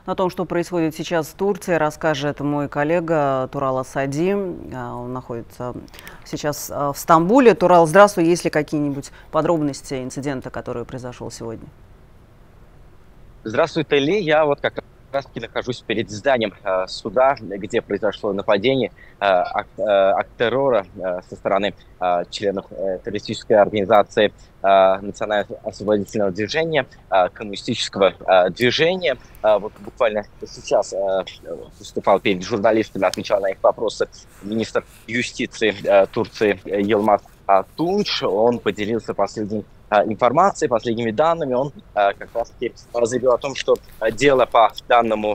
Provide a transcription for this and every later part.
О том, что происходит сейчас в Турции, расскажет мой коллега Турал Асади. Он находится сейчас в Стамбуле. Турал, здравствуй. Есть ли какие-нибудь подробности инцидента, который произошел сегодня? Здравствуй, Телли. Я вот как раз-таки нахожусь перед зданием суда, где произошло нападение, акт террора со стороны членов террористической организации Национально-освободительного движения, коммунистического движения. Вот буквально сейчас выступал перед журналистами, отвечал на их вопросы министр юстиции Турции Йылмаз Тунч. Он поделился последней информацией, последними данными. Он как раз-таки заявил о том, что дело по данному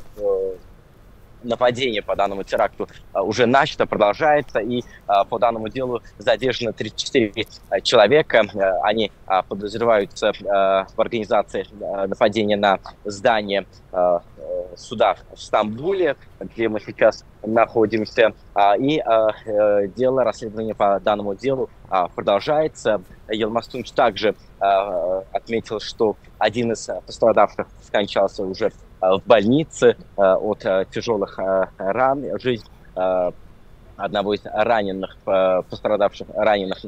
нападению, по данному теракту уже начато, продолжается, и по данному делу задержано 34 человека. Они подозреваются в организации нападения на здание суда в Стамбуле, где мы сейчас находимся. И дело, расследование по данному делу продолжается. Йылмаз Тунч также отметил, что один из пострадавших скончался уже в больнице от тяжелых ран. Жизнь одного из раненых, пострадавших раненых,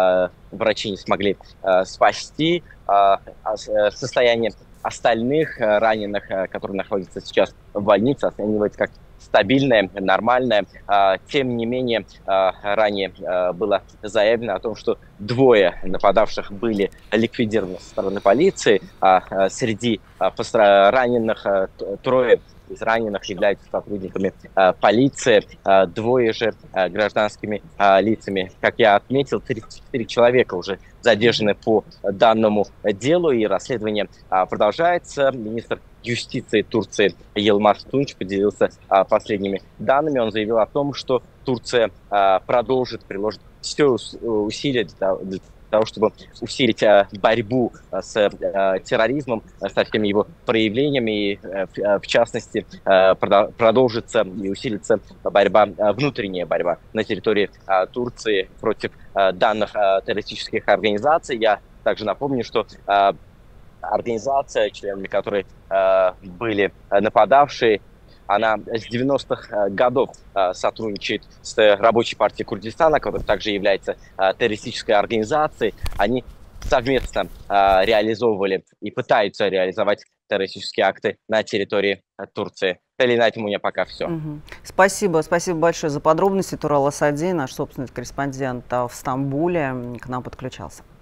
врачи не смогли спасти. Состояние остальных раненых, которые находятся сейчас в больнице, оценивается как стабильное, нормальное. Тем не менее, ранее было заявлено о том, что двое нападавших были ликвидированы со стороны полиции, а среди раненых трое из раненых являются сотрудниками полиции, двое же гражданскими лицами. Как я отметил, 34 человека уже задержаны по данному делу, и расследование продолжается. Министр юстиции Турции Йылмаз Тунч поделился последними данными. Он заявил о том, что Турция приложит все усилия для того, чтобы усилить борьбу с терроризмом, со всеми его проявлениями, и в частности продолжится и усилится внутренняя борьба на территории Турции против данных террористических организаций. Я также напомню, что организация, членами которой были нападавшие, она с 90-х годов сотрудничает с Рабочей партией Курдистана, которая также является террористической организацией. Они совместно реализовывали и пытаются реализовать террористические акты на территории Турции. Или на этом у меня пока все. Спасибо большое за подробности. Турал Асади, наш собственный корреспондент в Стамбуле, к нам подключался.